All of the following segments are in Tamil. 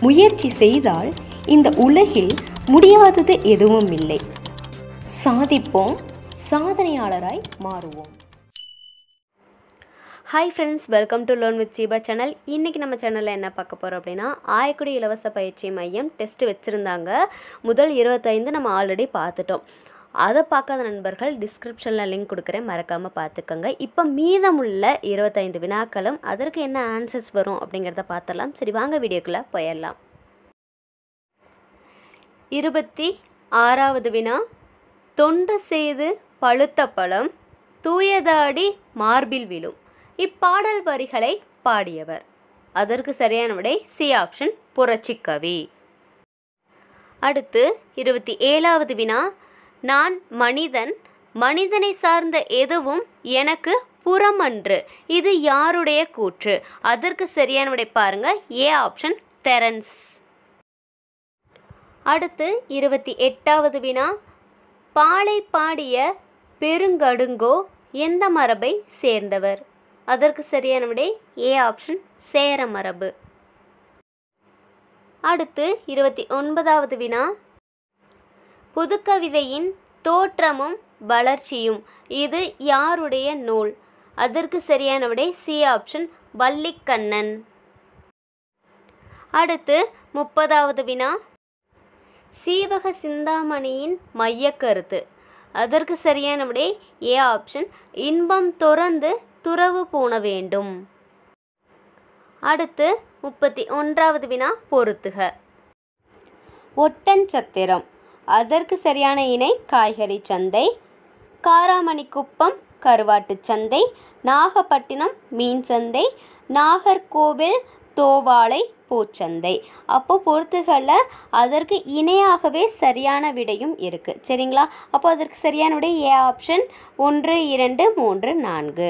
முயற்சி செய்தால் இந்த உலகில் முடியாதது எதுவும் இல்லை. சாதிப்போம், சாதனையாளராய் மாறுவோம். Hi friends, welcome to learn with Seeba channel. இன்றைக்கி நம்ம சேனலில் என்ன பார்க்க போகிறோம் அப்படின்னா, ஆயக்குடி இலவச பயிற்சி மையம் டெஸ்ட் வச்சுருந்தாங்க. முதல் 25 நம்ம ஆல்ரெடி பார்த்துட்டோம். அதை பார்க்காத நண்பர்கள் டிஸ்கிரிப்ஷனில் லிங்க் கொடுக்குறேன், மறக்காமல் பார்த்துக்கோங்க. இப்போ மீதமுள்ள 25 வினாக்களும் அதற்கு என்ன ஆன்சர்ஸ் வரும் அப்படிங்கிறத பார்த்துடலாம். சரி, வாங்க வீடியோக்குள்ளே போயிடலாம். 26வது வினா, தொண்டு செய்து பழுத்த பழம் தூயதாடி மார்பில் விழும். இப்பாடல் வரிகளை பாடியவர். அதற்கு சரியான விடை சி ஆப்ஷன், புரட்சிக்கவி. அடுத்து 27வது வினா, நான் மனிதன், மனிதனை சார்ந்த எதுவும் எனக்கு புறமன்று. இது யாருடைய கூற்று? அதற்கு சரியான விடை பாருங்க, ஏ ஆப்ஷன், தெரன்ஸ். அடுத்து 28வது வினா, பாலை பாடிய பெருங்கடுங்கோ எந்த மரபை சேர்ந்தவர்? அதற்கு சரியான விடை ஏ ஆப்ஷன், சேர மரபு. அடுத்து 29வது வினா, புதுக்கவிதையின் தோற்றமும் வளர்ச்சியும் இது யாருடைய நூல்? அதற்கு சரியான விடை சி ஆப்ஷன், வள்ளிக்கண்ணன். அடுத்து 30வது வினா, சீவக சிந்தாமணியின் மையக்கருத்து. அதற்கு சரியான விடை ஏ ஆப்ஷன், இன்பம் துறந்து துறவு பூண வேண்டும். அடுத்து 31வது வினா, பொறுத்துக. ஒட்டன்சத்திரம். அதற்கு சரியான இணை காய்கறி சந்தை. காராமணிக்குப்பம் கருவாட்டு சந்தை. நாகப்பட்டினம் மீன் சந்தை. நாகர்கோவில் தோவாளை பூச்சந்தை. அப்போ பொறுத்துகளில் அதற்கு இணையாகவே சரியான விடையும் இருக்குது. சரிங்களா? அப்போ அதற்கு சரியான விடை ஏ ஆப்ஷன், 1, 2, 3, 4.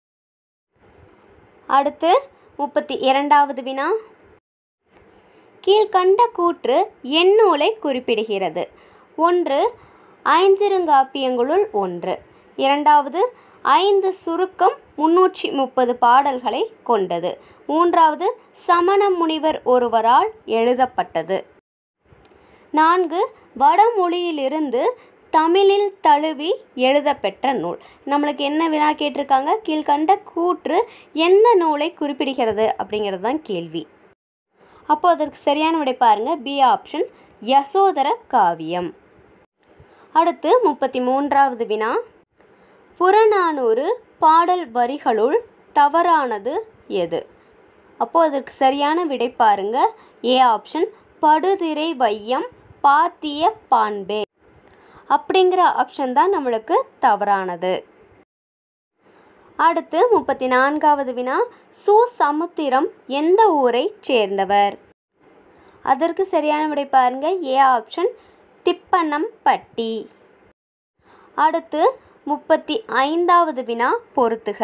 அடுத்து 32வது வினா, கீழ்கண்ட கூற்று எந்நூலை குறிப்பிடுகிறது? 1 ஐஞ்சிறுகாப்பியங்களுள் 1. 2வது 5 சுருக்கம் 330 பாடல்களை கொண்டது. 3வது சமண முனிவர் ஒருவரால் எழுதப்பட்டது. 4 வடமொழியிலிருந்து தமிழில் தழுவி எழுதப்பெற்ற நூல். நம்மளுக்கு என்ன வினா கேட்டிருக்காங்க? கீழ்கண்ட கூற்று எந்த நூலை குறிப்பிடுகிறது அப்படிங்கிறது தான் கேள்வி. அப்போ அதற்கு சரியான விடை பாருங்க, பி ஆப்ஷன், யசோதர காவியம். அடுத்து 33வது வினா, புறநானூறு பாடல் வரிகளுள் தவறானது எது? அப்போ அதற்கு சரியான விடை பாருங்க, ஏ ஆப்ஷன், படுதிரை வையம் பாத்திய பான்பே அப்படிங்கிற ஆப்ஷன் தான் நம்மளுக்கு தவறானது. அடுத்து 34வது வினா, சுசமுத்திரம் எந்த ஊரை சேர்ந்தவர்? அதற்கு சரியான விடை பாருங்க, ஏ ஆப்ஷன், திப்பனம்பட்டி. அடுத்து 35வது வினா, பொறுத்துக.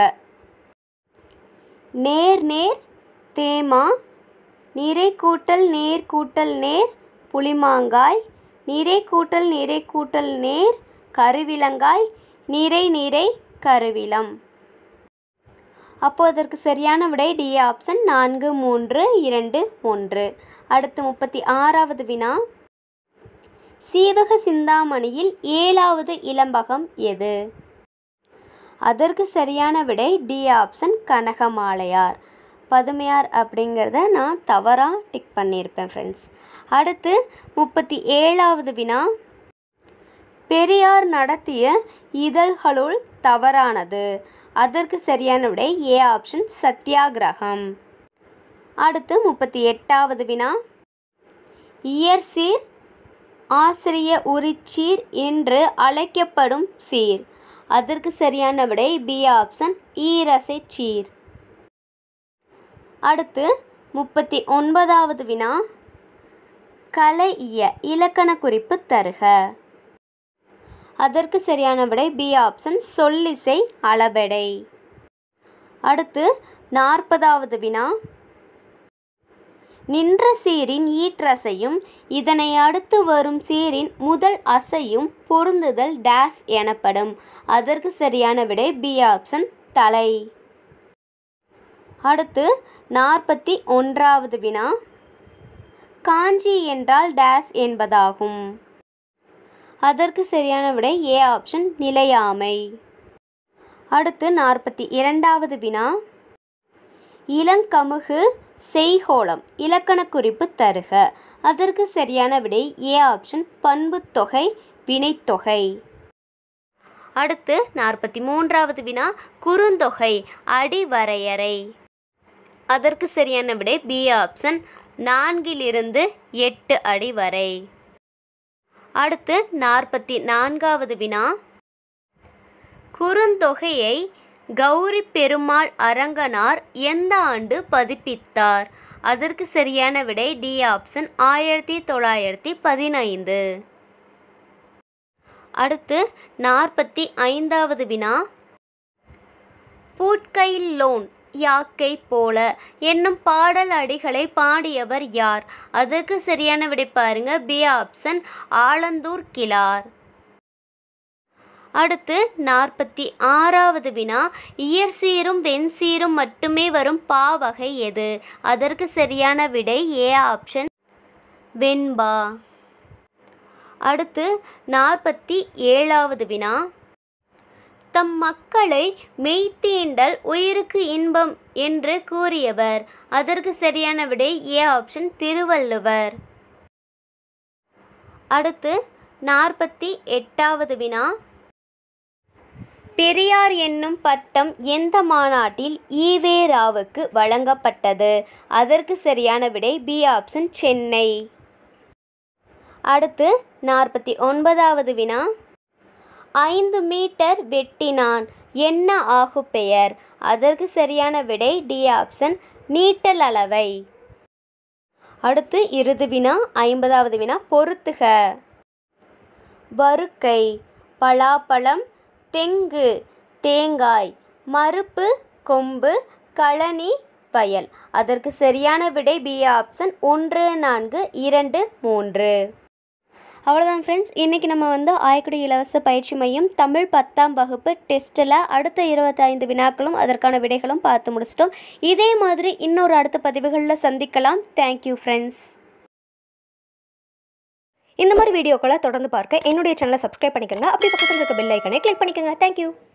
நேர் நேர் தேமா நிறை கூட்டல் நேர் கூட்டல் நேர் புளிமாங்காய் நிறை கூட்டல் நேர் கருவிலங்காய் நிறை நிறை கருவிலம். அப்போ அதற்கு சரியான விடை டி ஆப்ஷன், 4, 3, 2, 1. அடுத்து 36வது வினா, சீவக சிந்தாமணியில் 7வது இலம்பகம் எது? அதற்கு சரியான விடை டி ஆப்ஷன், கனகமாலையார். பதுமையார் அப்படிங்கிறத நான் தவறாக டிக் பண்ணியிருப்பேன் ஃப்ரெண்ட்ஸ். அடுத்து 37வது வினா, பெரியார் நடத்திய இதழ்களுள் தவறானது. அதற்கு சரியான விடை ஏ ஆப்ஷன், சத்தியாகிரகம். அடுத்து 38வது வினா, இயற்சீர் ஆசிரிய உரிச்சீர் என்று அழைக்கப்படும் சீர். அதற்கு சரியான விடை பி ஆப்ஷன், ஈரசை சீர். அடுத்து 39வது வினா, கலையிய இலக்கண குறிப்பு தருக. அதற்கு சரியான விடை பி ஆப்ஷன், சொல்லிசை அளபெடை. அடுத்து 40வது வினா, நின்ற சீரின் ஈற்றசையும் இதனை அடுத்து வரும் சீரின் முதல் அசையும் பொருந்துதல் டேஸ் எனப்படும். அதற்கு சரியான விடை பி ஆப்ஷன், தலை. அடுத்து 41வது வினா, காஞ்சி என்றால் டேஸ் என்பதாகும். அதற்கு சரியான விடை ஏ ஆப்ஷன் நிலையாமை. அடுத்து 42வது வினா. இளங்கமுகு செய்கோளம் இலக்கண குறிப்பு தருக. அதற்கு சரியான விடை ஏ ஆப்ஷன் பண்புத்தொகை வினைத்தொகை. அடுத்து 43வது வினா. குறுந்தொகை அடிவரையறை. அதற்கு சரியான விடை பி ஆப்ஷன் 4 to 8 அடி வரை. அடுத்து 44வது வினா. குறுந்தொகையை கௌரி பெருமாள் அரங்கனார் எந்த ஆண்டு பதிப்பித்தார்? அதற்கு சரியான விடை டி ஆப்ஷன் 1915. அடுத்து 45வது வினா. பூட்கையில்லோன் யாக்கை போல என்னும் பாடல் அடிகளை பாடியவர் யார்? அதற்கு சரியான விடை பாருங்க பி ஆப்ஷன் ஆலந்தூர் கிழார். அடுத்து 46வது வினா. இயற்சீரும் வெண்சீரும் மட்டுமே வரும் பாவகை எது? அதற்கு சரியான விடை ஏ ஆப்ஷன் வெண்பா. அடுத்து 47வது வினா. தம் மக்களை மெய்த்தீண்டல் உயிருக்கு இன்பம் என்று கூறியவர்? அதற்கு சரியான விடை ஏ ஆப்ஷன் திருவள்ளுவர். அடுத்து 48வது வினா. பெரியார் என்னும் பட்டம் எந்த மாநாட்டில் ஈவே ராவுக்கு வழங்கப்பட்டது? அதற்கு சரியான விடை பி ஆப்ஷன் சென்னை. அடுத்து 49வது வினா. 5 மீட்டர் வெட்டினான் என்ன ஆகு பெயர்? அதற்கு சரியான விடை டி ஆப்ஷன் நீட்டல் அளவை. அடுத்து இறுதி வினா 50வது வினா. பொறுத்துக. வருக்கை பலாப்பழம் தெங்கு தேங்காய் மருப்பு கொம்பு கழனி வயல். அதற்கு சரியான விடை பி ஆப்ஷன் 1, 4, 2, 3. அவ்வளோதான் ஃப்ரெண்ட்ஸ். இன்றைக்கி நம்ம ஆயக்குடி இலவச பயிற்சி மையம் தமிழ் 10ஆம் வகுப்பு டெஸ்ட்டில் அடுத்த 25 வினாக்களும் அதற்கான விடைகளும் பார்த்து முடிச்சிட்டோம். இதே மாதிரி இன்னொரு அடுத்த பதிவுகளில் சந்திக்கலாம். Thank you friends. இந்த மாதிரி வீடியோக்களை தொடர்ந்து பார்க்க என்னுடைய சேனலை சப்ஸ்கிரைப் பண்ணிக்கோங்க. அப்படி பக்கத்தில் இருக்க பெல் ஐக்கனை கிளிக் பண்ணிக்கோங்க. தேங்க்யூ.